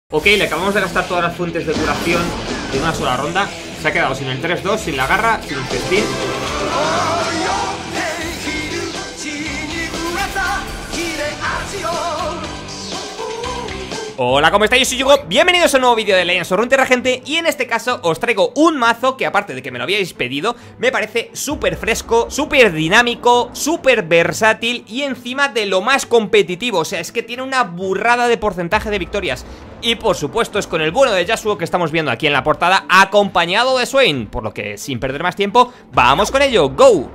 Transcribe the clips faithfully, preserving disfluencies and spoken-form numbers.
Ok, le acabamos de gastar todas las fuentes de curación de una sola ronda. Se ha quedado sin el tres dos, sin la garra, sin el festín. Hola, ¿cómo estáis? Yo soy Yugo, bienvenidos a un nuevo vídeo de Legends of Runeterra, gente. Y en este caso os traigo un mazo que, aparte de que me lo habíais pedido, me parece súper fresco, súper dinámico, súper versátil y encima de lo más competitivo. O sea, es que tiene una burrada de porcentaje de victorias. Y por supuesto es con el bueno de Yasuo que estamos viendo aquí en la portada, acompañado de Swain. Por lo que, sin perder más tiempo, vamos con ello, ¡go!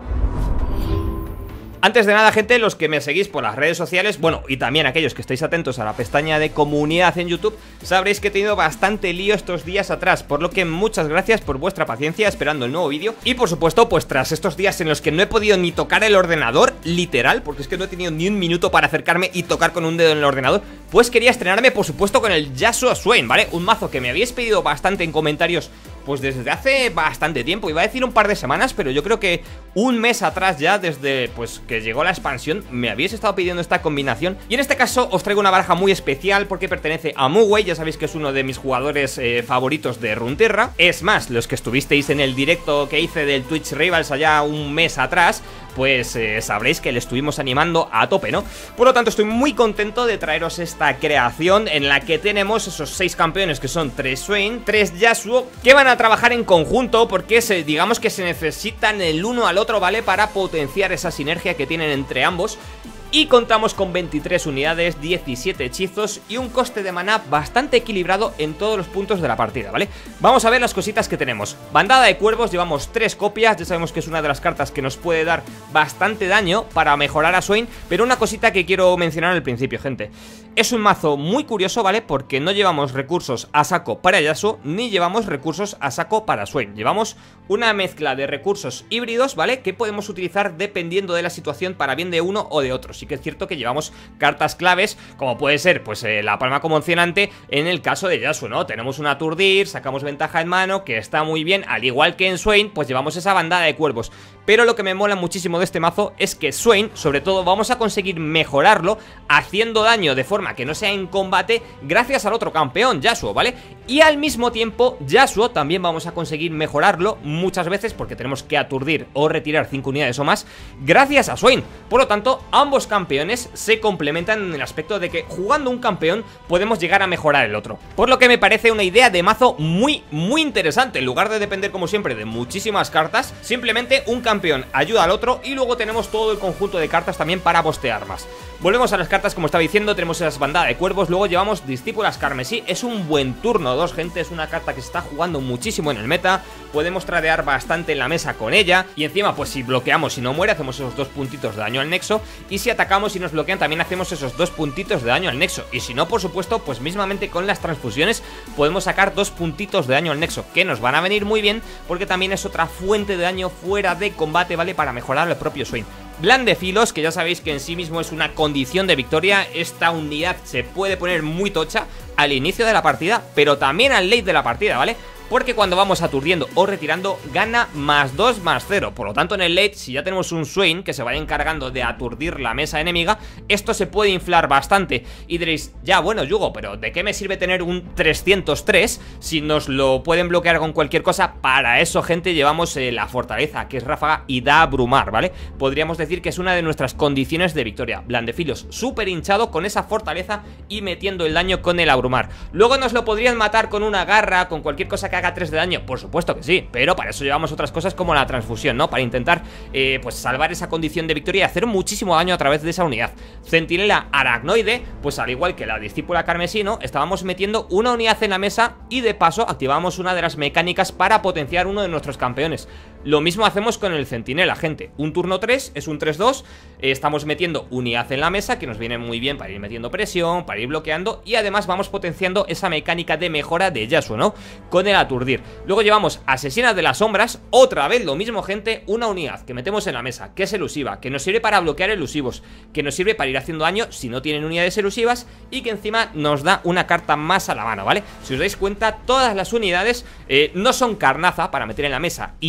Antes de nada, gente, los que me seguís por las redes sociales, bueno, y también aquellos que estáis atentos a la pestaña de comunidad en YouTube, sabréis que he tenido bastante lío estos días atrás, por lo que muchas gracias por vuestra paciencia esperando el nuevo vídeo. Y por supuesto, pues tras estos días en los que no he podido ni tocar el ordenador, literal, porque es que no he tenido ni un minuto para acercarme y tocar con un dedo en el ordenador, pues quería estrenarme, por supuesto, con el Yasuo Swain, ¿vale? Un mazo que me habéis pedido bastante en comentarios pues desde hace bastante tiempo, iba a decir un par de semanas, pero yo creo que un mes atrás ya, desde pues que llegó la expansión, me habéis estado pidiendo esta combinación. Y en este caso os traigo una baraja muy especial porque pertenece a Mugwei, ya sabéis que es uno de mis jugadores eh, favoritos de Runeterra. Es más, los que estuvisteis en el directo que hice del Twitch Rivals allá un mes atrás, pues eh, sabréis que le estuvimos animando a tope, ¿no? Por lo tanto, estoy muy contento de traeros esta creación en la que tenemos esos seis campeones que son tres Swain, tres Yasuo, que van a trabajar en conjunto porque se, digamos que se necesitan el uno al otro, ¿vale? Para potenciar esa sinergia que tienen entre ambos. Y contamos con veintitrés unidades, diecisiete hechizos y un coste de maná bastante equilibrado en todos los puntos de la partida, ¿vale? Vamos a ver las cositas que tenemos. Bandada de cuervos, llevamos tres copias, ya sabemos que es una de las cartas que nos puede dar bastante daño para mejorar a Swain. Pero una cosita que quiero mencionar al principio, gente. Es un mazo muy curioso, ¿vale? Porque no llevamos recursos a saco para Yasuo, ni llevamos recursos a saco para Swain. Llevamos una mezcla de recursos híbridos, ¿vale? Que podemos utilizar dependiendo de la situación para bien de uno o de otro. Sí que es cierto que llevamos cartas claves, como puede ser, pues, eh, la palma conmocionante en el caso de Yasuo, ¿no? Tenemos un aturdir, sacamos ventaja en mano, que está muy bien, al igual que en Swain, pues llevamos esa bandada de cuervos. Pero lo que me mola muchísimo de este mazo es que Swain, sobre todo, vamos a conseguir mejorarlo haciendo daño de forma que no sea en combate gracias al otro campeón, Yasuo, ¿vale? Y al mismo tiempo, Yasuo también vamos a conseguir mejorarlo muchas veces porque tenemos que aturdir o retirar cinco unidades o más gracias a Swain. Por lo tanto, ambos campeones se complementan en el aspecto de que jugando un campeón podemos llegar a mejorar el otro. Por lo que me parece una idea de mazo muy, muy interesante. En lugar de depender, como siempre, de muchísimas cartas, simplemente un campeón ayuda al otro y luego tenemos todo el conjunto de cartas también para bostear más. Volvemos a las cartas, como estaba diciendo, tenemos esas bandadas de cuervos, luego llevamos discípulas carmesí, es un buen turno dos, gente, es una carta que se está jugando muchísimo en el meta, podemos tradear bastante en la mesa con ella, y encima pues si bloqueamos y no muere hacemos esos dos puntitos de daño al nexo, y si atacamos y nos bloquean también hacemos esos dos puntitos de daño al nexo, y si no, por supuesto, pues mismamente con las transfusiones podemos sacar dos puntitos de daño al nexo, que nos van a venir muy bien porque también es otra fuente de daño fuera de combate, ¿vale? Para mejorar el propio Swain. Blandefilos, que ya sabéis que en sí mismo es una condición de victoria. Esta unidad se puede poner muy tocha al inicio de la partida, pero también al late de la partida, ¿vale? Porque cuando vamos aturdiendo o retirando gana más dos más cero. Por lo tanto, en el late, si ya tenemos un Swain que se vaya encargando de aturdir la mesa enemiga, esto se puede inflar bastante. Y diréis, ya bueno, Yugo, pero ¿de qué me sirve tener un trescientos tres si nos lo pueden bloquear con cualquier cosa? Para eso, gente, llevamos eh, la fortaleza, que es ráfaga y da abrumar, ¿vale? Podríamos decir que es una de nuestras condiciones de victoria. Blandefilos súper hinchado con esa fortaleza y metiendo el daño con el abrumar. Luego nos lo podrían matar con una garra, con cualquier cosa que haga tres de daño, por supuesto que sí, pero para eso llevamos otras cosas como la transfusión, ¿no? Para intentar, eh, pues salvar esa condición de victoria y hacer muchísimo daño a través de esa unidad. Centinela aracnoide, pues al igual que la discípula carmesí, ¿no? Estábamos metiendo una unidad en la mesa y de paso activamos una de las mecánicas para potenciar uno de nuestros campeones. Lo mismo hacemos con el centinela, gente. Un turno tres, es un tres dos, eh, estamos metiendo unidad en la mesa, que nos viene muy bien para ir metiendo presión, para ir bloqueando, y además vamos potenciando esa mecánica de mejora de Yasuo, ¿no? Con el aturdir. Luego llevamos asesina de las sombras, otra vez lo mismo, gente, una unidad que metemos en la mesa, que es elusiva, que nos sirve para bloquear elusivos, que nos sirve para ir haciendo daño si no tienen unidades elusivas, y que encima nos da una carta más a la mano, ¿vale? Si os dais cuenta, todas las unidades eh, no son carnaza para meter en la mesa y ya,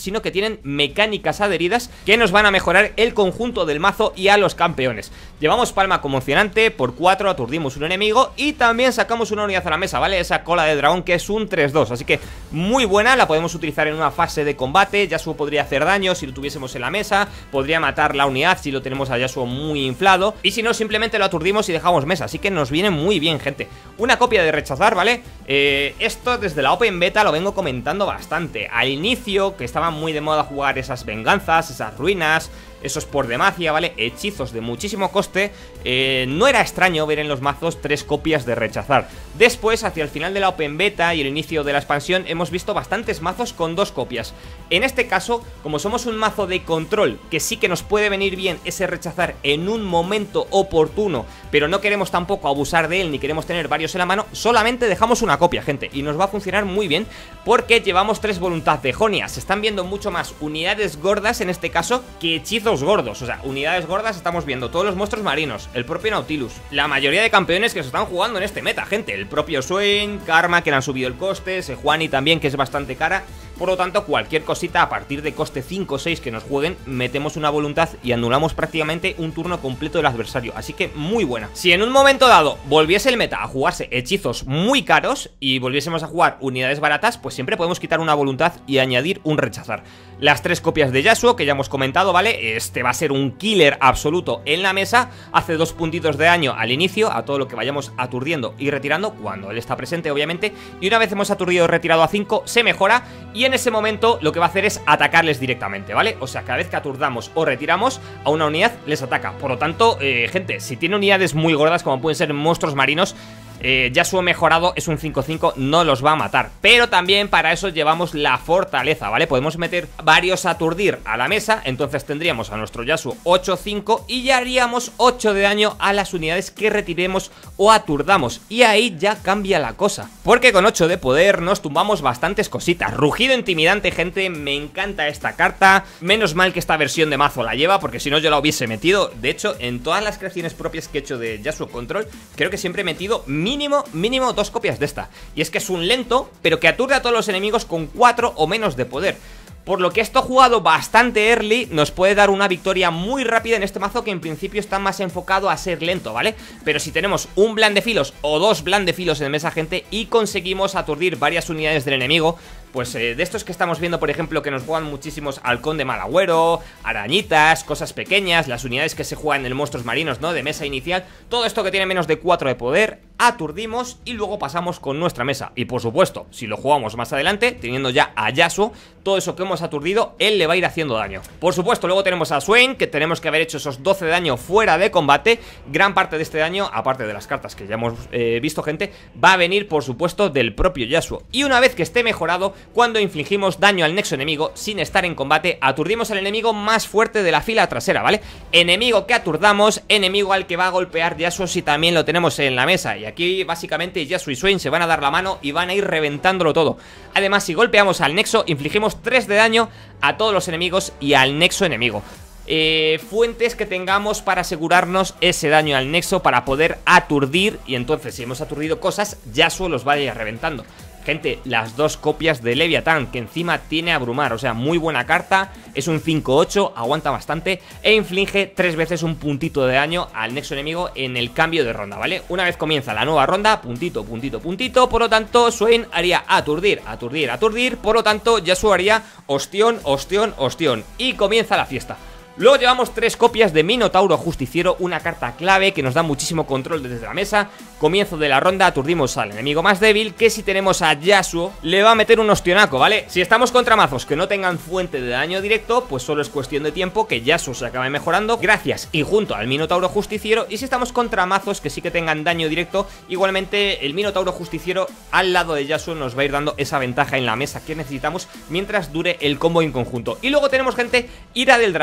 sino que tienen mecánicas adheridas que nos van a mejorar el conjunto del mazo y a los campeones. Llevamos palma conmocionante, por cuatro aturdimos un enemigo y también sacamos una unidad a la mesa, ¿vale? Esa cola de dragón que es un tres dos, así que muy buena, la podemos utilizar en una fase de combate. Yasuo podría hacer daño si lo tuviésemos en la mesa, podría matar la unidad si lo tenemos a Yasuo muy inflado, y si no, simplemente lo aturdimos y dejamos mesa, así que nos viene muy bien, gente. Una copia de rechazar, ¿vale? Eh, esto desde la Open Beta lo vengo comentando bastante. Al inicio, que estaba muy de moda jugar esas venganzas, esas ruinas, esos por demacia, ¿vale? Hechizos de muchísimo coste, eh, no era extraño ver en los mazos tres copias de rechazar. Después, hacia el final de la Open Beta y el inicio de la expansión, hemos visto bastantes mazos con dos copias. En este caso, como somos un mazo de control, que sí que nos puede venir bien ese rechazar en un momento oportuno, pero no queremos tampoco abusar de él, ni queremos tener varios en la mano, solamente dejamos una copia, gente, y nos va a funcionar muy bien, porque llevamos tres voluntad de Jonia. Se están viendo mucho más unidades gordas, en este caso, que hechizos gordos. O sea, unidades gordas estamos viendo todos los monstruos marinos, el propio Nautilus, la mayoría de campeones que se están jugando en este meta, gente, el propio Swain, Karma, que le han subido el coste, Sejuani también, que es bastante cara. Por lo tanto, cualquier cosita a partir de coste cinco o seis que nos jueguen, metemos una voluntad y anulamos prácticamente un turno completo del adversario, así que muy buena. Si en un momento dado volviese el meta a jugarse hechizos muy caros y volviésemos a jugar unidades baratas, pues siempre podemos quitar una voluntad y añadir un rechazar. Las tres copias de Yasuo, que ya hemos comentado, ¿vale? Este va a ser un killer absoluto en la mesa, hace dos puntitos de daño al inicio, a todo lo que vayamos aturdiendo y retirando, cuando él está presente, obviamente, y una vez hemos aturdido y retirado a cinco, se mejora, y en ese momento lo que va a hacer es atacarles directamente, ¿vale? O sea, cada vez que aturdamos o retiramos a una unidad, les ataca. Por lo tanto, eh, gente, si tiene unidades muy gordas, como pueden ser monstruos marinos, eh, Yasuo mejorado es un cinco cinco, no los va a matar. Pero también para eso llevamos la fortaleza, ¿vale? Podemos meter varios aturdir a la mesa, entonces tendríamos a nuestro Yasuo ocho cinco y ya haríamos ocho de daño a las unidades que retiremos o aturdamos. Y ahí ya cambia la cosa, porque con ocho de poder nos tumbamos bastantes cositas. Rugido intimidante, gente, me encanta esta carta. Menos mal que esta versión de mazo la lleva, porque si no yo la hubiese metido. De hecho, en todas las creaciones propias que he hecho de Yasuo Control, creo que siempre he metido mínimo, mínimo dos copias de esta. Y es que es un lento, pero que aturde a todos los enemigos con cuatro o menos de poder. Por lo que esto jugado bastante early nos puede dar una victoria muy rápida en este mazo, que en principio está más enfocado a ser lento, ¿vale? Pero si tenemos un blandefilos o dos blandefilos en mesa, gente, y conseguimos aturdir varias unidades del enemigo, pues eh, de estos que estamos viendo, por ejemplo, que nos juegan muchísimos halcón de mal agüero, arañitas, cosas pequeñas, las unidades que se juegan en el monstruos marinos, ¿no? De mesa inicial, todo esto que tiene menos de cuatro de poder, aturdimos y luego pasamos con nuestra mesa. Y por supuesto, si lo jugamos más adelante, teniendo ya a Yasuo, todo eso que hemos aturdido, él le va a ir haciendo daño. Por supuesto, luego tenemos a Swain, que tenemos que haber hecho esos doce de daño fuera de combate. Gran parte de este daño, aparte de las cartas que ya hemos eh, visto, gente, va a venir, por supuesto, del propio Yasuo. Y una vez que esté mejorado, cuando infligimos daño al nexo enemigo sin estar en combate, aturdimos al enemigo más fuerte de la fila trasera, ¿vale? Enemigo que aturdamos, enemigo al que va a golpear Yasuo si también lo tenemos en la mesa. Y aquí básicamente Yasuo y Swain se van a dar la mano y van a ir reventándolo todo. Además, si golpeamos al nexo, infligimos tres de daño a todos los enemigos y al nexo enemigo. Eh, fuentes que tengamos para asegurarnos ese daño al nexo, para poder aturdir. Y entonces, si hemos aturdido cosas, Yasuo los va a ir reventando. Gente, las dos copias de Leviatán, que encima tiene abrumar, o sea, muy buena carta. Es un cinco ocho, aguanta bastante e inflige tres veces un puntito de daño al nexo enemigo en el cambio de ronda, ¿vale? Una vez comienza la nueva ronda, puntito, puntito, puntito. Por lo tanto, Swain haría aturdir, aturdir, aturdir. Por lo tanto, Yasuo haría ostión, ostión, ostión. Y comienza la fiesta. Luego llevamos tres copias de Minotauro Justiciero, una carta clave que nos da muchísimo control desde la mesa. Comienzo de la ronda, aturdimos al enemigo más débil, que si tenemos a Yasuo le va a meter un ostionaco, ¿vale? Si estamos contra mazos que no tengan fuente de daño directo, pues solo es cuestión de tiempo que Yasuo se acabe mejorando gracias y junto al Minotauro Justiciero. Y si estamos contra mazos que sí que tengan daño directo, igualmente el Minotauro Justiciero al lado de Yasuo nos va a ir dando esa ventaja en la mesa que necesitamos mientras dure el combo en conjunto. Y luego tenemos, gente, Ira del Dragón,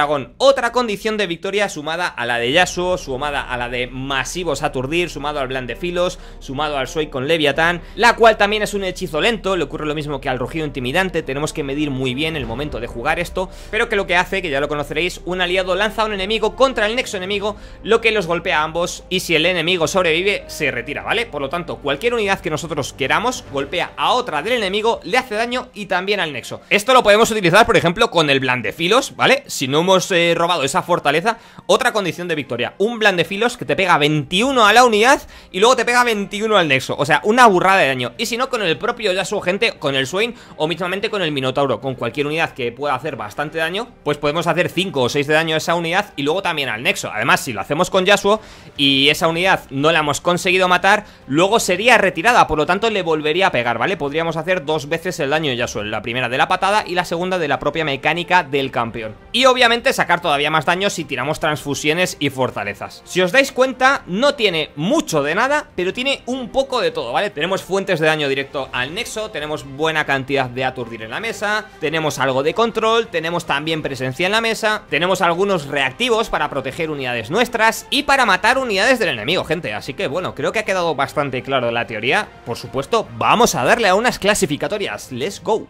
otra condición de victoria sumada a la de Yasuo, sumada a la de masivos aturdir, sumado al Blandefilos, sumado al Sway con Leviatán, la cual también es un hechizo lento, le ocurre lo mismo que al rugido intimidante, tenemos que medir muy bien el momento de jugar esto, pero que lo que hace, que ya lo conoceréis, un aliado lanza a un enemigo contra el nexo enemigo, lo que los golpea a ambos, y si el enemigo sobrevive, se retira, ¿vale? Por lo tanto, cualquier unidad que nosotros queramos, golpea a otra del enemigo, le hace daño y también al nexo. Esto lo podemos utilizar, por ejemplo, con el Blandefilos, ¿vale? Si no hemos eh, robado esa fortaleza, otra condición de victoria, un Blandefilos que te pega veintiuno a la unidad y luego te pega veintiuno al nexo, o sea, una burrada de daño. Y si no, con el propio Yasuo, gente, con el Swain o mismamente con el Minotauro, con cualquier unidad que pueda hacer bastante daño, pues podemos hacer cinco o seis de daño a esa unidad y luego también al nexo. Además, si lo hacemos con Yasuo y esa unidad no la hemos conseguido matar, luego sería retirada, por lo tanto le volvería a pegar, ¿vale? Podríamos hacer dos veces el daño de Yasuo, la primera de la patada y la segunda de la propia mecánica del campeón. Y obviamente sacar todavía más daño si tiramos transfusiones y fortalezas. Si os dais cuenta, no tiene mucho de nada, pero tiene un poco de todo, ¿vale? Tenemos fuentes de daño directo al nexo, tenemos buena cantidad de aturdir en la mesa, tenemos algo de control, tenemos también presencia en la mesa, tenemos algunos reactivos para proteger unidades nuestras y para matar unidades del enemigo, gente. Así que bueno, creo que ha quedado bastante claro la teoría. Por supuesto, vamos a darle a unas clasificatorias. Let's go.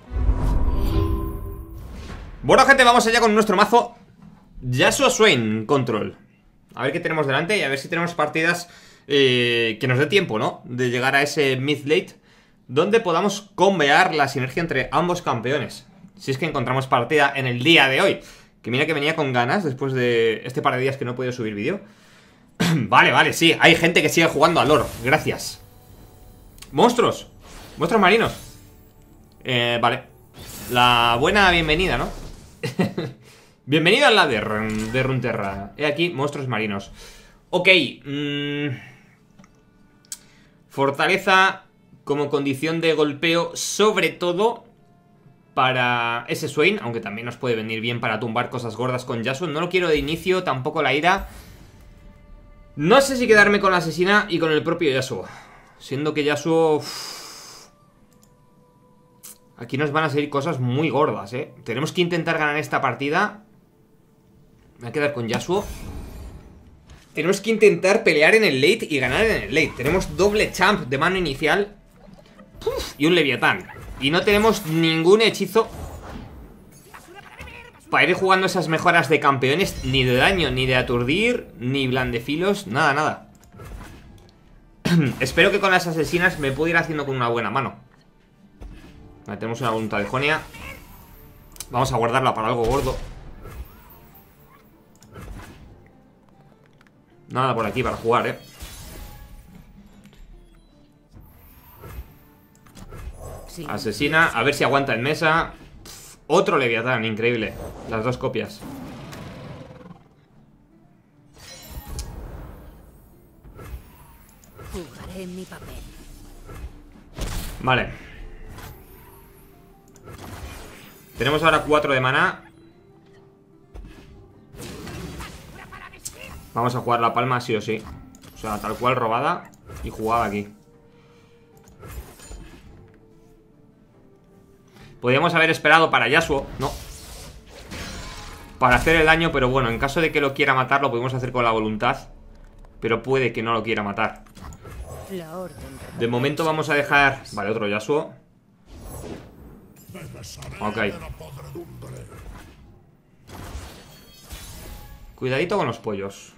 Bueno, gente, vamos allá con nuestro mazo Yasuo Swain Control. A ver qué tenemos delante y a ver si tenemos partidas eh, que nos dé tiempo, ¿no? De llegar a ese mid-late donde podamos combear la sinergia entre ambos campeones. Si es que encontramos partida en el día de hoy. Que mira que venía con ganas después de este par de días que no he podido subir vídeo. Vale, vale, sí, hay gente que sigue jugando a lore. Gracias. Monstruos. Monstruos marinos. Eh, vale. La buena bienvenida, ¿no? Bienvenido al ladder de Runeterra. He aquí, monstruos marinos. Ok. Mmm, fortaleza como condición de golpeo, sobre todo para ese Swain, aunque también nos puede venir bien para tumbar cosas gordas con Yasuo. No lo quiero de inicio, tampoco la ira. No sé si quedarme con la asesina y con el propio Yasuo, siendo que Yasuo... Uff, aquí nos van a salir cosas muy gordas, ¿eh? Tenemos que intentar ganar esta partida. Me voy a quedar con Yasuo. Tenemos que intentar pelear en el late y ganar en el late. Tenemos doble champ de mano inicial. Uf, y un Leviatán. Y no tenemos ningún hechizo para ir jugando esas mejoras de campeones. Ni de daño, ni de aturdir, ni Blandefilos, nada, nada. Espero que con las asesinas me pueda ir haciendo con una buena mano. Vale, tenemos una voluntad de Jonia. Vamos a guardarla para algo gordo. Nada por aquí para jugar, eh. Asesina, a ver si aguanta en mesa. Pff, otro Leviatán, increíble. Las dos copias. Jugaré mi papel. Vale. Tenemos ahora cuatro de maná. Vamos a jugar la palma sí o sí. O sea, tal cual robada y jugada aquí. Podríamos haber esperado para Yasuo, no, para hacer el daño, pero bueno, en caso de que lo quiera matar, lo podemos hacer con la voluntad. Pero puede que no lo quiera matar. De momento vamos a dejar... Vale, otro Yasuo. Ok. Cuidadito con los pollos.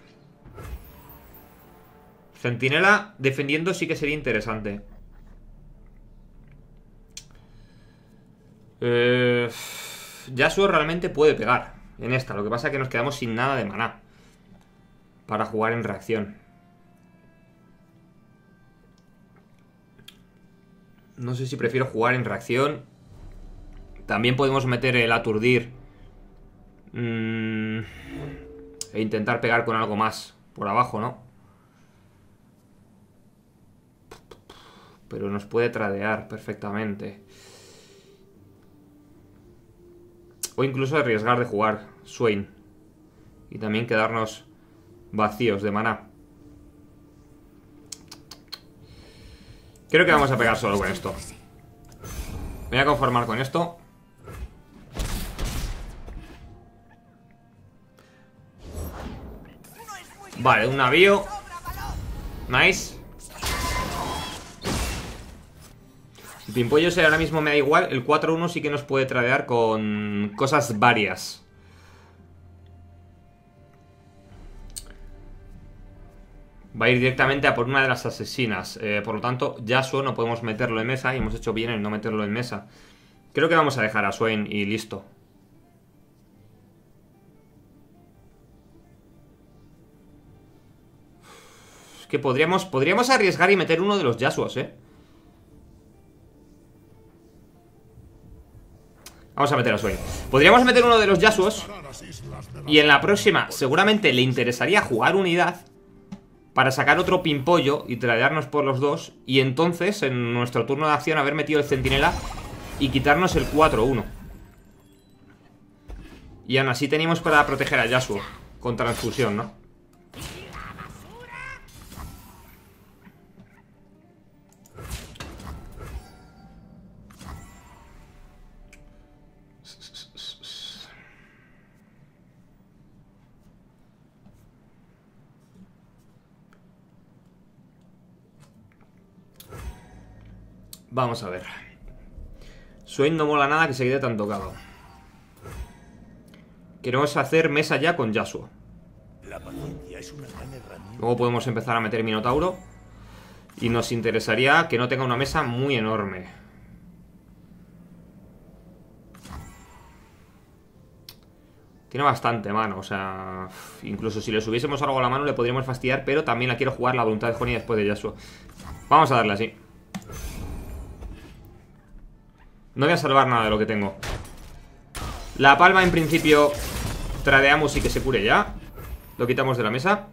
Centinela defendiendo sí que sería interesante. Eh, Yasuo realmente puede pegar en esta. Lo que pasa es que nos quedamos sin nada de maná para jugar en reacción. No sé si prefiero jugar en reacción. También podemos meter el aturdir mm, e intentar pegar con algo más por abajo, ¿no? Pero nos puede tradear perfectamente. O incluso arriesgar de jugar Swain y también quedarnos vacíos de maná. Creo que vamos a pegar solo con esto. Me voy a conformar con esto. Vale, un navío. Nice. El pimpollo ese ahora mismo me da igual. El cuatro uno sí que nos puede tradear con cosas varias. Va a ir directamente a por una de las asesinas. eh, Por lo tanto, Yasuo no podemos meterlo en mesa. Y hemos hecho bien en no meterlo en mesa. Creo que vamos a dejar a Swain y listo. Es que podríamos, podríamos arriesgar y meter uno de los Yasuos, eh Vamos a meter a Swain. Podríamos meter uno de los Yasuos. Y en la próxima seguramente le interesaría jugar unidad para sacar otro pimpollo y tradearnos por los dos. Y entonces en nuestro turno de acción haber metido el centinela y quitarnos el cuatro uno. Y aún así teníamos para proteger a Yasuo con transfusión, ¿no? Vamos a ver. Swain no mola nada que se quede tan tocado. Queremos hacer mesa ya con Yasuo. Luego podemos empezar a meter Minotauro. Y nos interesaría que no tenga una mesa muy enorme. Tiene bastante mano, o sea... Incluso si le subiésemos algo a la mano le podríamos fastidiar. Pero también la quiero jugar la voluntad de Johnny después de Yasuo. Vamos a darle así. No voy a salvar nada de lo que tengo. La palma en principio tradeamos y que se cure ya. Lo quitamos de la mesa.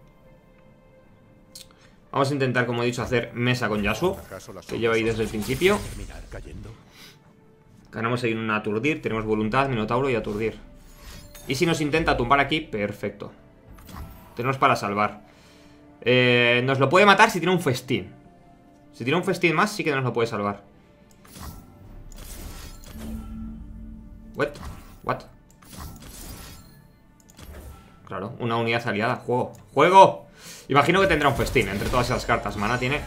Vamos a intentar, como he dicho, hacer mesa con Yasuo, que lleva ahí desde el principio. Ganamos ahí un aturdir. Tenemos voluntad, Minotauro y aturdir. Y si nos intenta tumbar aquí, perfecto. Tenemos para salvar. eh, Nos lo puede matar si tiene un festín. Si tiene un festín más, sí que nos lo puede salvar. What? What? Claro, una unidad aliada. Juego. ¡Juego! Imagino que tendrá un festín entre todas esas cartas. Mana tiene.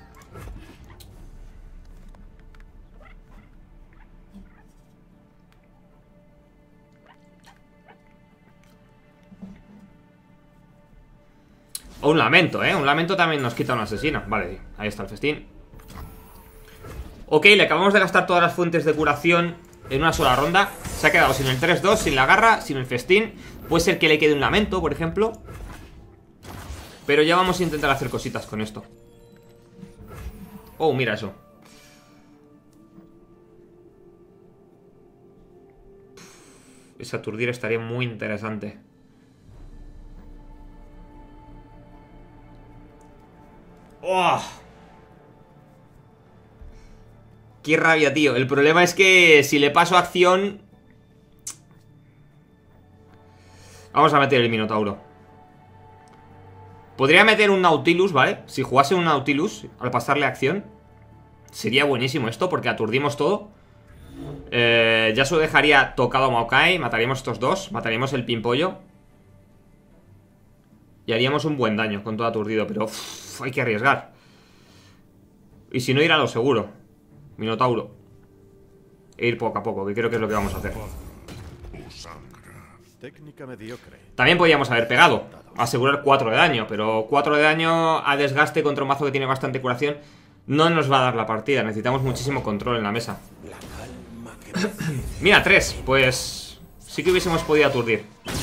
O un lamento, ¿eh? Un lamento también nos quita una asesina. Vale, ahí está el festín. Ok, le acabamos de gastar todas las fuentes de curación en una sola ronda. Se ha quedado sin el tres dos, sin la garra, sin el festín. Puede ser que le quede un lamento, por ejemplo. Pero ya vamos a intentar hacer cositas con esto. Oh, mira eso. Ese aturdir estaría muy interesante. ¡Oh! ¡Qué rabia, tío! El problema es que si le paso acción... Vamos a meter el Minotauro. Podría meter un Nautilus, ¿vale? Si jugase un Nautilus al pasarle acción, sería buenísimo esto, porque aturdimos todo. eh, Ya se lo dejaría tocado a Maokai. Mataríamos estos dos, mataríamos el pimpollo y haríamos un buen daño con todo aturdido. Pero uff, hay que arriesgar. Y si no, ir a lo seguro. Minotauro. E ir poco a poco, que creo que es lo que vamos a hacer. También podríamos haber pegado, asegurar cuatro de daño, pero cuatro de daño a desgaste contra un mazo que tiene bastante curación no nos va a dar la partida. Necesitamos muchísimo control en la mesa. Mira, tres. Pues sí que hubiésemos podido aturdir.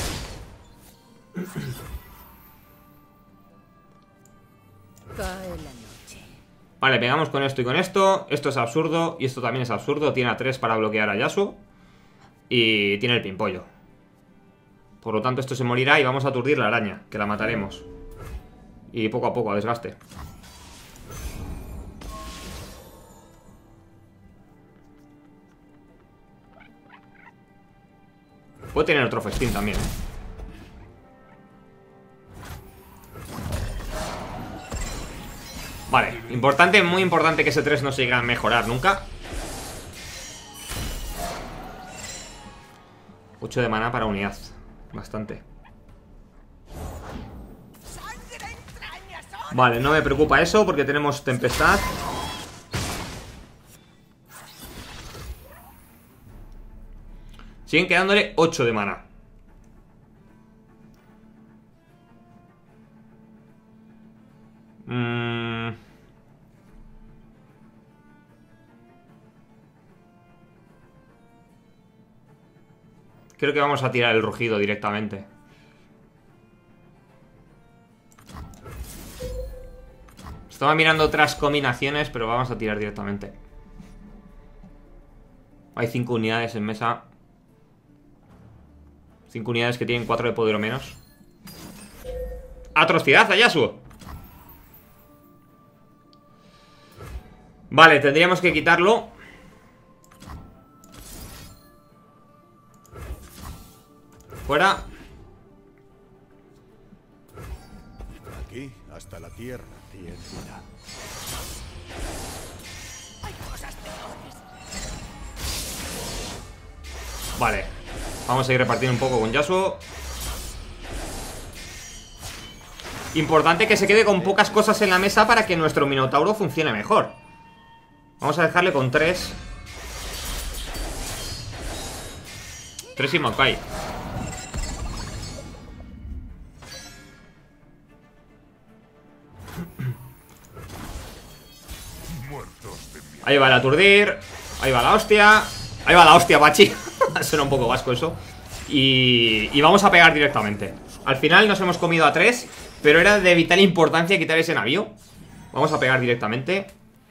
Vale, pegamos con esto y con esto. Esto es absurdo y esto también es absurdo. Tiene a tres para bloquear a Yasuo y tiene el pimpollo. Por lo tanto esto se morirá y vamos a aturdir la araña, que la mataremos. Y poco a poco, a desgaste. Puede tener otro festín también, ¿eh? Vale, importante, muy importante que ese tres no se llegue a mejorar nunca. ocho de maná para unidad. Bastante. Vale, no me preocupa eso porque tenemos tempestad. Siguen quedándole ocho de mana. Mm. Creo que vamos a tirar el rugido directamente. Estaba mirando otras combinaciones, pero vamos a tirar directamente. Hay cinco unidades en mesa. Cinco unidades que tienen cuatro de poder o menos. ¡Atrocidad, Yasuo! Vale, tendríamos que quitarlo. Fuera. Aquí, hasta la tierra, tiene vida. Vale. Vamos a ir repartiendo un poco con Yasuo. Importante que se quede con pocas cosas en la mesa para que nuestro Minotauro funcione mejor. Vamos a dejarle con tres. Tres y Maokai. Ahí va el aturdir. Ahí va la hostia. Ahí va la hostia, Bachi. Suena un poco vasco eso. Y, y vamos a pegar directamente. Al final nos hemos comido a tres, pero era de vital importancia quitar ese navío. Vamos a pegar directamente.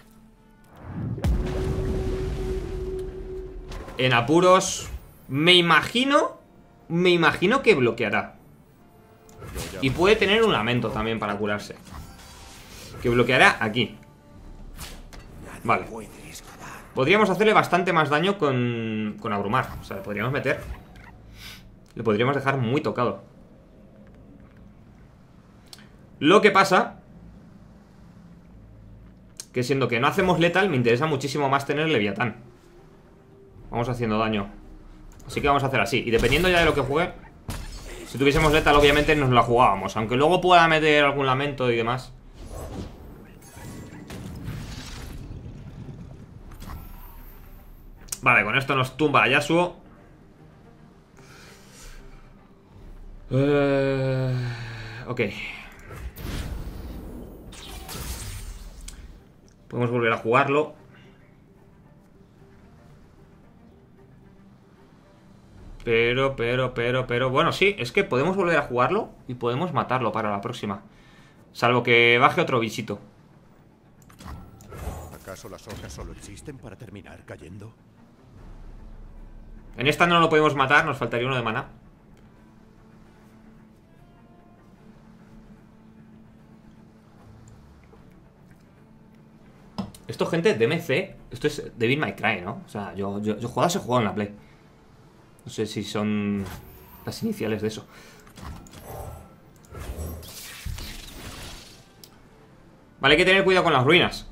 En apuros. Me imagino Me imagino que bloqueará. Y puede tener un lamento también para curarse. Que bloqueará aquí. Vale. Podríamos hacerle bastante más daño con, con abrumar. O sea, le podríamos meter. Le podríamos dejar muy tocado. Lo que pasa que siendo que no hacemos letal, me interesa muchísimo más tener Leviatán. Vamos haciendo daño. Así que vamos a hacer así. Y dependiendo ya de lo que juegue, si tuviésemos letal obviamente nos la jugábamos. Aunque luego pueda meter algún lamento y demás. Vale, con esto nos tumba a Yasuo. Uh, ok. Podemos volver a jugarlo. Pero, pero, pero, pero... Bueno, sí, es que podemos volver a jugarlo y podemos matarlo para la próxima. Salvo que baje otro bichito. ¿Acaso las hojas solo existen para terminar cayendo? En esta no lo podemos matar, nos faltaría uno de maná. Esto, gente, D M C. Esto es Devil May Cry, ¿no? O sea, yo, yo, yo jugaba ese juego en la Play. No sé si son las iniciales de eso. Vale, hay que tener cuidado con las ruinas.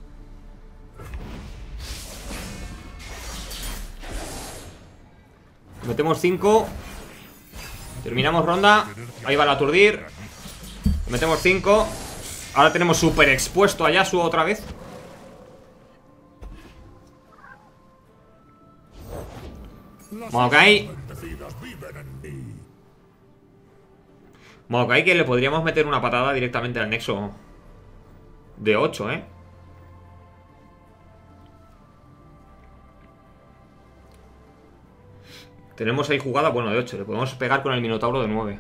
Metemos cinco. Terminamos ronda. Ahí va el aturdir. Metemos cinco. Ahora tenemos súper expuesto a Yasuo otra vez. Maokai. Maokai que le podríamos meter una patada directamente al nexo de ocho, ¿eh? Tenemos ahí jugada, bueno, de ocho. Le podemos pegar con el Minotauro de nueve.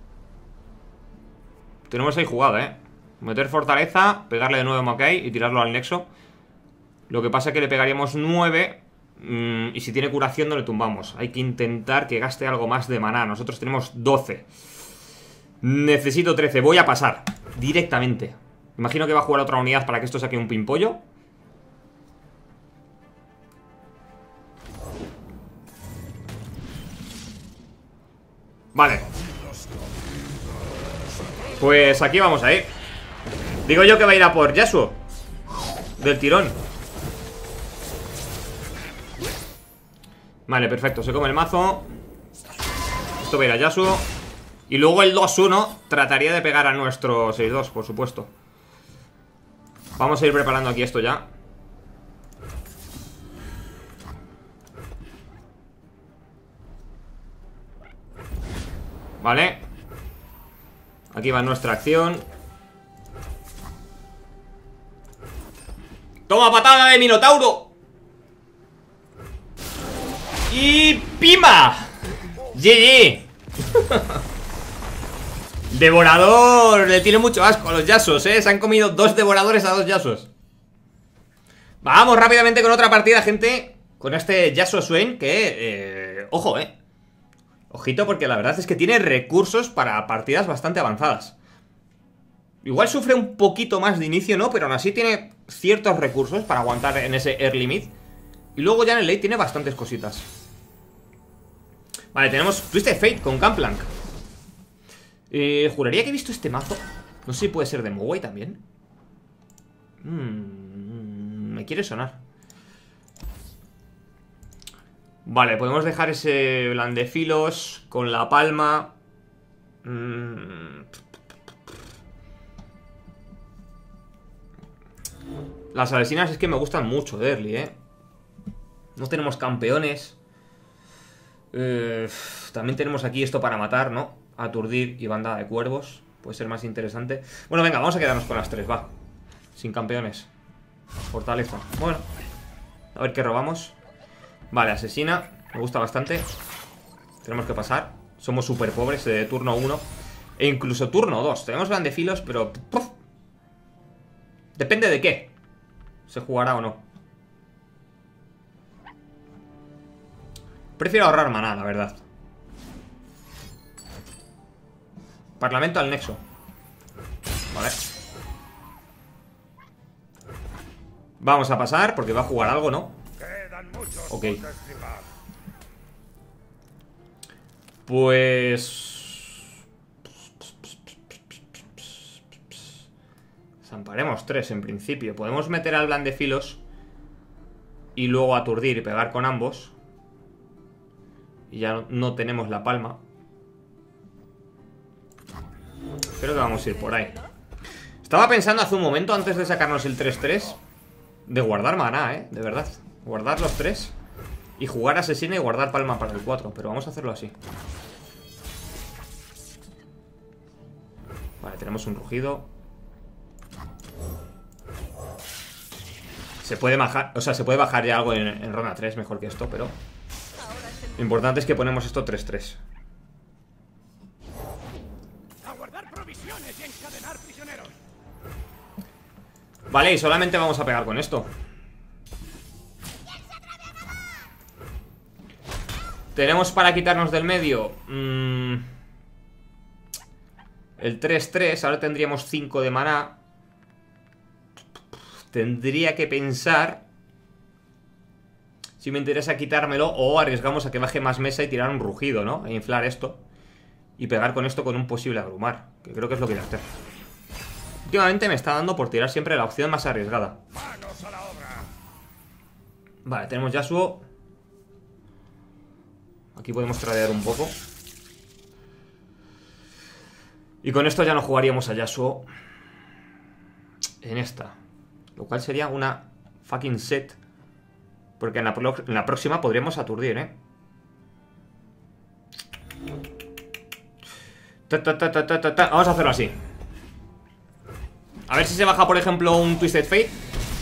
Tenemos ahí jugada, ¿eh? Meter fortaleza, pegarle de nueve a Maokai y tirarlo al nexo. Lo que pasa es que le pegaríamos nueve... Mm, y si tiene curación no le tumbamos. Hay que intentar que gaste algo más de maná. Nosotros tenemos doce. Necesito trece, voy a pasar directamente. Imagino que va a jugar otra unidad para que esto saque un pimpollo. Vale. Pues aquí vamos a ir. Digo yo que va a ir a por Yasuo del tirón. Vale, perfecto, se come el mazo. Esto va a ir a Yasuo. Y luego el dos uno trataría de pegar a nuestro seis dos, por supuesto. Vamos a ir preparando aquí esto ya. Vale. Aquí va nuestra acción. ¡Toma patada de Minotauro! ¡Y pima! ¡G G! Devorador. Le tiene mucho asco a los Yasuos, eh. Se han comido dos devoradores a dos Yasuos. Vamos rápidamente con otra partida, gente. Con este Yasuo Swain que, eh, ojo, eh ojito, porque la verdad es que tiene recursos para partidas bastante avanzadas. Igual sufre un poquito más de inicio, ¿no? Pero aún así tiene ciertos recursos para aguantar en ese early mid. Y luego ya en el late tiene bastantes cositas. Vale, tenemos Twisted Fate con Gunplank. Eh, juraría que he visto este mazo. No sé si puede ser de Mowai también. Hmm, me quiere sonar. Vale, podemos dejar ese blandefilos con la palma. Hmm. Las asesinas es que me gustan mucho de early, eh. No tenemos campeones. eh, También tenemos aquí esto para matar, ¿no? Aturdir y bandada de cuervos. Puede ser más interesante. Bueno, venga, vamos a quedarnos con las tres, va. Sin campeones. Fortaleza. Bueno, a ver qué robamos. Vale, asesina. Me gusta bastante. Tenemos que pasar. Somos súper pobres de turno uno. E incluso turno dos. Tenemos blandefilos, pero... ¡puf! Depende de qué se jugará o no. Prefiero ahorrar maná, la verdad. Parlamento al nexo. Vale. Vamos a pasar porque va a jugar algo, ¿no? Ok. Pues... zamparemos tres en principio. Podemos meter al blandefilos y luego aturdir y pegar con ambos. Y ya no, no tenemos la palma. Creo que vamos a ir por ahí. Estaba pensando hace un momento, antes de sacarnos el tres tres, de guardar maná, eh, de verdad. Guardar los tres y jugar asesina y guardar palma para el cuatro. Pero vamos a hacerlo así. Vale, tenemos un rugido. Se puede bajar, o sea, se puede bajar ya algo en, en ronda tres mejor que esto, pero lo importante es que ponemos esto tres tres. Vale, y solamente vamos a pegar con esto. Tenemos para quitarnos del medio mmm, el tres tres. Ahora tendríamos cinco de maná. Tendría que pensar si me interesa quitármelo o arriesgamos a que baje más mesa y tirar un rugido, ¿no? E inflar esto y pegar con esto con un posible abrumar, que creo que es lo que voy a hacer. Últimamente me está dando por tirar siempre la opción más arriesgada. Vale, tenemos Yasuo. Aquí podemos tradear un poco. Y con esto ya no jugaríamos a Yasuo en esta, lo cual sería una fucking set. Porque en la, en la próxima podríamos aturdir, ¿eh? Ta, ta, ta, ta, ta, ta. Vamos a hacerlo así. A ver si se baja, por ejemplo, un Twisted Fate.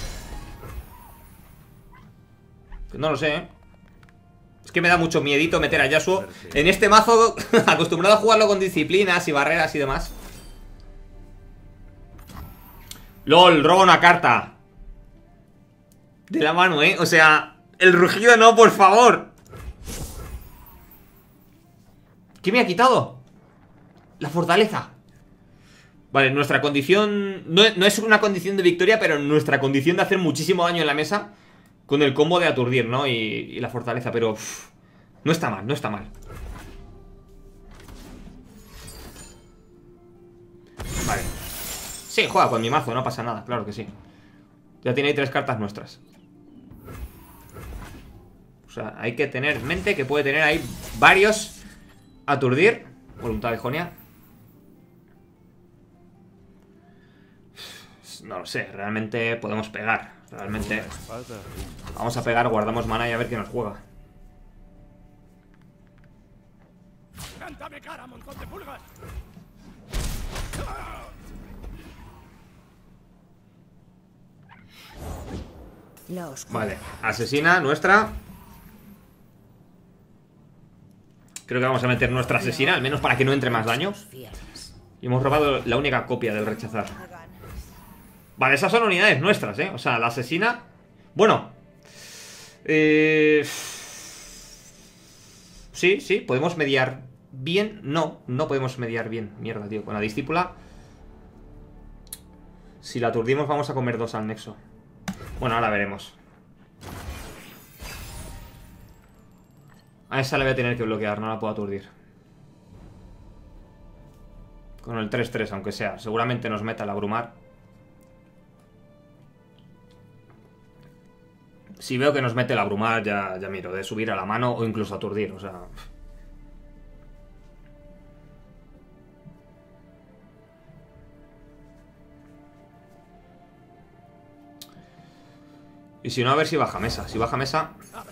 No lo sé, ¿eh? Es que me da mucho miedito meter a Yasuo en este mazo acostumbrado a jugarlo con disciplinas y barreras y demás. LOL, roba una carta de la mano, ¿eh? O sea, el rugido no, por favor. ¿Qué me ha quitado? La fortaleza. Vale, nuestra condición no, no es una condición de victoria, pero nuestra condición de hacer muchísimo daño en la mesa con el combo de aturdir, ¿no? Y, y la fortaleza, pero uff, no está mal, no está mal. Vale. Sí, juega con mi mazo, no pasa nada, claro que sí. Ya tiene ahí tres cartas nuestras. O sea, hay que tener en mente que puede tener ahí varios. Aturdir, voluntad de Jonia. no lo sé, realmente podemos pegar. Realmente vamos a pegar, guardamos mana y a ver qué nos juega. ¡Cántame cara, montón de pulgas! Vale, asesina nuestra. Creo que vamos a meter nuestra asesina, al menos para que no entre más daño. Y hemos robado la única copia del rechazar. Vale, esas son unidades nuestras, ¿eh? O sea, la asesina... Bueno. Eh... Sí, sí, podemos mediar bien. No, no podemos mediar bien. Mierda, tío, con la discípula. Si la aturdimos vamos a comer dos al nexo. Bueno, ahora veremos. A esa le voy a tener que bloquear, no la puedo aturdir. Con el tres tres, aunque sea. Seguramente nos meta el abrumar. Si veo que nos mete el abrumar, ya, ya miro. De subir a la mano o incluso aturdir, o sea... Y si no, a ver si baja mesa. Si baja mesa...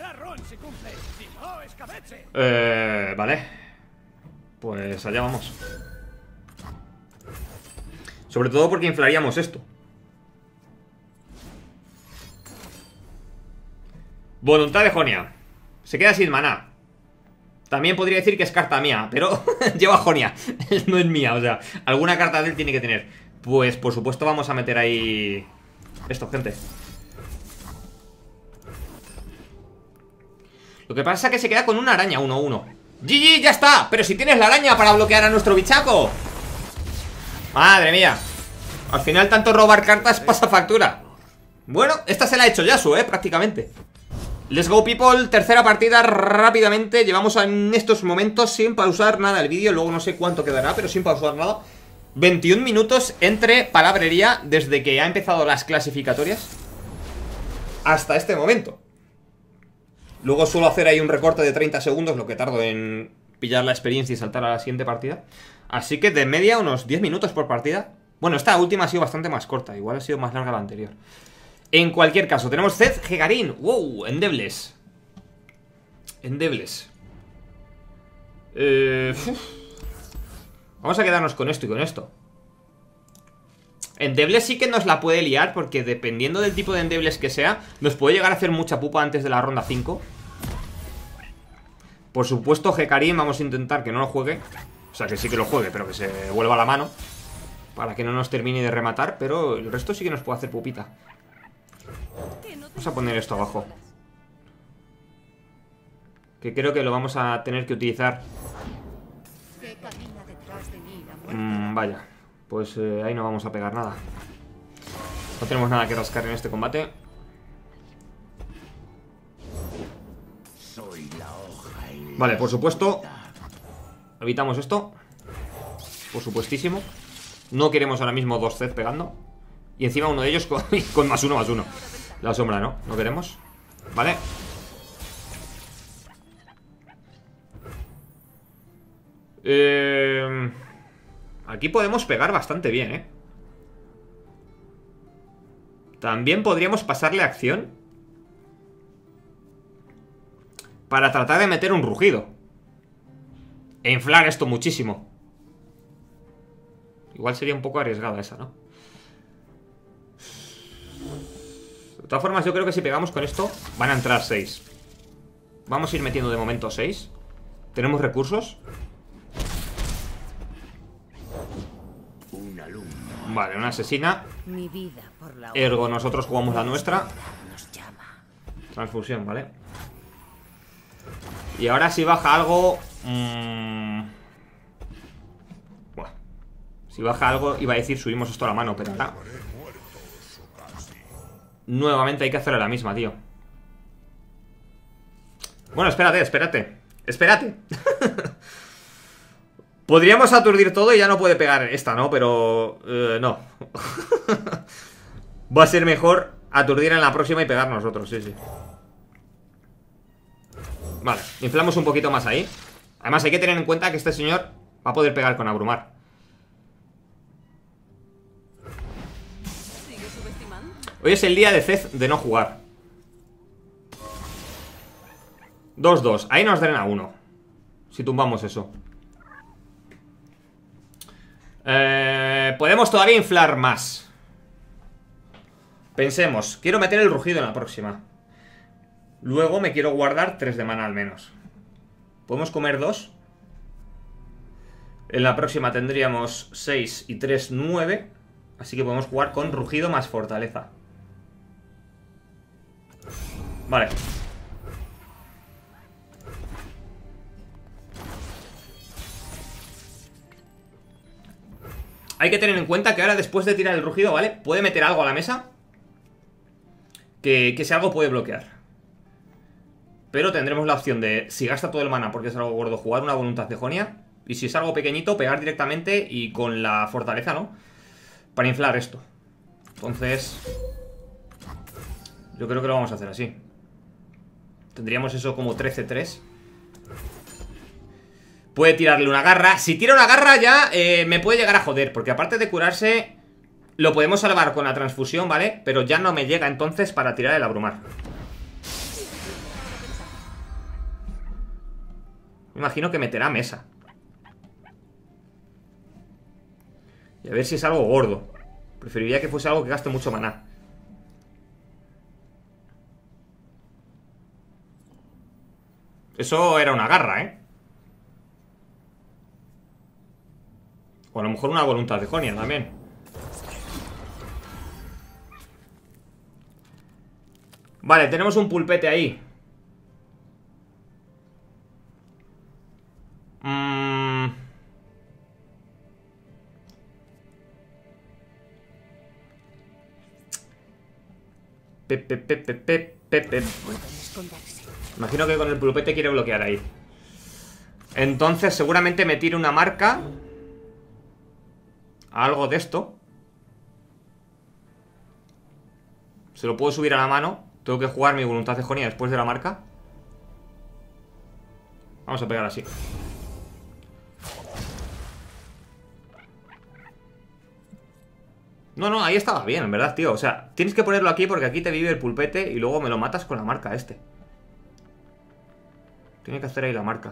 Eh... Vale. Pues allá vamos. Sobre todo porque inflaríamos esto. Voluntad de Jonia. Se queda sin maná. También podría decir que es carta mía, pero lleva Jonia. No es mía, o sea, alguna carta de él tiene que tener. Pues por supuesto vamos a meter ahí esto, gente. Lo que pasa es que se queda con una araña uno uno. G G, ya está. Pero si tienes la araña para bloquear a nuestro bichaco. Madre mía. Al final tanto robar cartas pasa factura. Bueno, esta se la ha hecho Yasuo, eh, prácticamente. Let's go, people. Tercera partida rápidamente. Llevamos en estos momentos sin pausar nada el vídeo. Luego no sé cuánto quedará, pero sin pausar nada. veintiún minutos entre palabrería desde que ha empezado las clasificatorias hasta este momento. Luego suelo hacer ahí un recorte de treinta segundos, lo que tardo en pillar la experiencia y saltar a la siguiente partida. Así que de media unos diez minutos por partida. Bueno, esta última ha sido bastante más corta. Igual ha sido más larga la anterior. En cualquier caso, tenemos Zed Hegarin. Wow, endebles. Endebles. Eh, Vamos a quedarnos con esto y con esto. Endebles sí que nos la puede liar, porque dependiendo del tipo de endebles que sea, nos puede llegar a hacer mucha pupa antes de la ronda cinco. Por supuesto, Hecarim vamos a intentar que no lo juegue. O sea, que sí que lo juegue, pero que se vuelva a la mano, para que no nos termine de rematar. Pero el resto sí que nos puede hacer pupita. Vamos a poner esto abajo, que creo que lo vamos a tener que utilizar. mm, Vaya. Pues eh, ahí no vamos a pegar nada. No tenemos nada que rascar en este combate. Vale, por supuesto. Evitamos esto. Por supuestísimo. No queremos ahora mismo dos Zed pegando. Y encima uno de ellos con, con más uno, más uno. La sombra, ¿no? No queremos. Vale. Eh... Aquí podemos pegar bastante bien, ¿eh? También podríamos pasarle acción para tratar de meter un rugido e inflar esto muchísimo. Igual sería un poco arriesgada esa, ¿no? De todas formas, yo creo que si pegamos con esto van a entrar seis. Vamos a ir metiendo de momento seis. Tenemos recursos. Vale, una asesina. Ergo, nosotros jugamos la nuestra. Transfusión, ¿vale? Y ahora si baja algo... Mmm... Buah. Si baja algo, iba a decir subimos esto a la mano, pero ahora... Nuevamente hay que hacerle la misma, tío. Bueno, espérate, espérate. Espérate. Podríamos aturdir todo y ya no puede pegar esta, ¿no? Pero... Uh, no. Va a ser mejor aturdir en la próxima y pegar nosotros, sí, sí. Vale, inflamos un poquito más ahí. Además hay que tener en cuenta que este señor va a poder pegar con abrumar. Hoy es el día de Cez de no jugar. dos dos, ahí nos drena uno. Si tumbamos eso. eh, Podemos todavía inflar más. Pensemos, quiero meter el rugido en la próxima. Luego me quiero guardar tres de mana al menos. ¿Podemos comer dos? En la próxima tendríamos seis y tres, nueve. Así que podemos jugar con rugido más fortaleza. Vale. Hay que tener en cuenta que ahora, después de tirar el rugido, ¿vale? Puede meter algo a la mesa Que, que ese algo puede bloquear. Pero tendremos la opción de, si gasta todo el mana porque es algo gordo, jugar una voluntad de Jonia. Y si es algo pequeñito, pegar directamente y con la fortaleza, ¿no? Para inflar esto. Entonces, yo creo que lo vamos a hacer así. Tendríamos eso como trece tres. Puede tirarle una garra. Si tira una garra ya eh, me puede llegar a joder, porque aparte de curarse, lo podemos salvar con la transfusión, ¿vale? Pero ya no me llega entonces para tirar el abrumar. Me imagino que meterá mesa. Y a ver si es algo gordo. Preferiría que fuese algo que gaste mucho maná. Eso era una garra, ¿eh? O a lo mejor una voluntad de Jonia también. Vale, tenemos un pulpete ahí. Mmm... Pepe, pepe, pepe, pepe. Imagino que con el pulpete quiere bloquear ahí. Entonces seguramente me tire una marca. Algo de esto. Se lo puedo subir a la mano. Tengo que jugar mi voluntad de Jonia después de la marca. Vamos a pegar así. No, no, ahí estaba bien, en verdad, tío. O sea, tienes que ponerlo aquí porque aquí te vive el pulpete y luego me lo matas con la marca este. Tiene que hacer ahí la marca.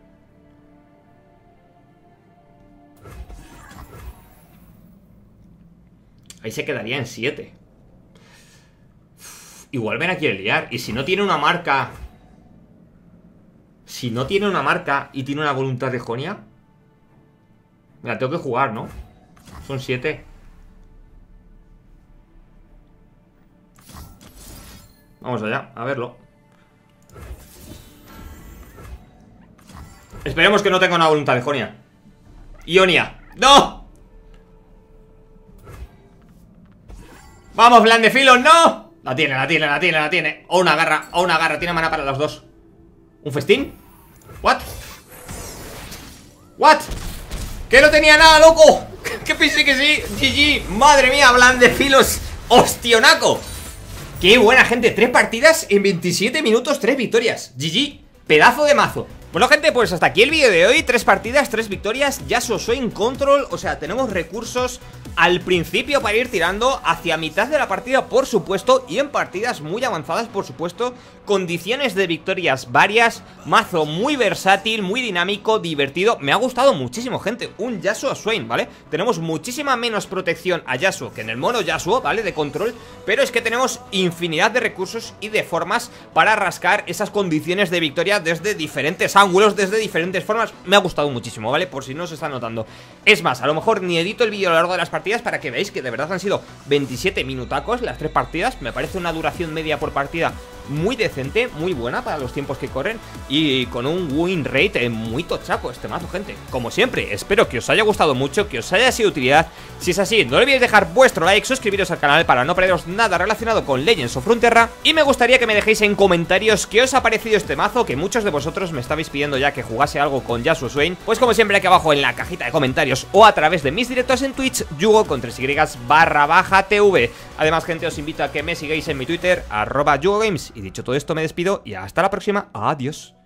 Ahí se quedaría en siete. Igual me la quiere liar. Y si no tiene una marca... Si no tiene una marca y tiene una voluntad de Jonia, me la tengo que jugar, ¿no? Son siete. Vamos allá, a verlo. Esperemos que no tenga una voluntad de Jonia. Ionia. ¡No! ¡Vamos, Blandefilos! ¡No! La tiene, la tiene, la tiene, la tiene. O una garra, o una garra. Tiene mana para los dos. ¿Un festín? ¿What? ¿What? ¡Que no tenía nada, loco! ¡Que pensé que sí! G G. Madre mía, Blandefilos. ¡Ostionaco! ¡Qué buena, gente! Tres partidas en veintisiete minutos, tres victorias. G G. Pedazo de mazo. Bueno, gente, pues hasta aquí el vídeo de hoy. Tres partidas, tres victorias. Yasuo Swain control. O sea, tenemos recursos al principio para ir tirando, hacia mitad de la partida, por supuesto, y en partidas muy avanzadas, por supuesto. Condiciones de victorias varias. Mazo muy versátil, muy dinámico, divertido. Me ha gustado muchísimo, gente. Un Yasuo Swain, ¿vale? Tenemos muchísima menos protección a Yasuo que en el mono Yasuo, ¿vale? De control. Pero es que tenemos infinidad de recursos y de formas para rascar esas condiciones de victoria desde diferentes ángulos, desde diferentes formas. Me ha gustado muchísimo, ¿vale? Por si no se está notando. Es más, a lo mejor ni edito el vídeo a lo largo de las partidas para que veáis que de verdad han sido veintisiete minutacos las tres partidas. Me parece una duración media por partida muy decente, muy buena para los tiempos que corren, y con un win rate muy tochaco este mazo, gente. Como siempre, espero que os haya gustado mucho, que os haya sido de utilidad. Si es así, no olvidéis dejar vuestro like, suscribiros al canal para no perderos nada relacionado con Legends of Runeterra, y me gustaría que me dejéis en comentarios qué os ha parecido este mazo, que muchos de vosotros me estabais pidiendo ya que jugase algo con Yasuo Swain. Pues como siempre, aquí abajo en la cajita de comentarios o a través de mis directos en Twitch, Yugo con tres y barra baja tv. Además, gente, os invito a que me sigáis en mi Twitter, arroba yugogames. Y dicho todo esto, me despido y hasta la próxima. Adiós.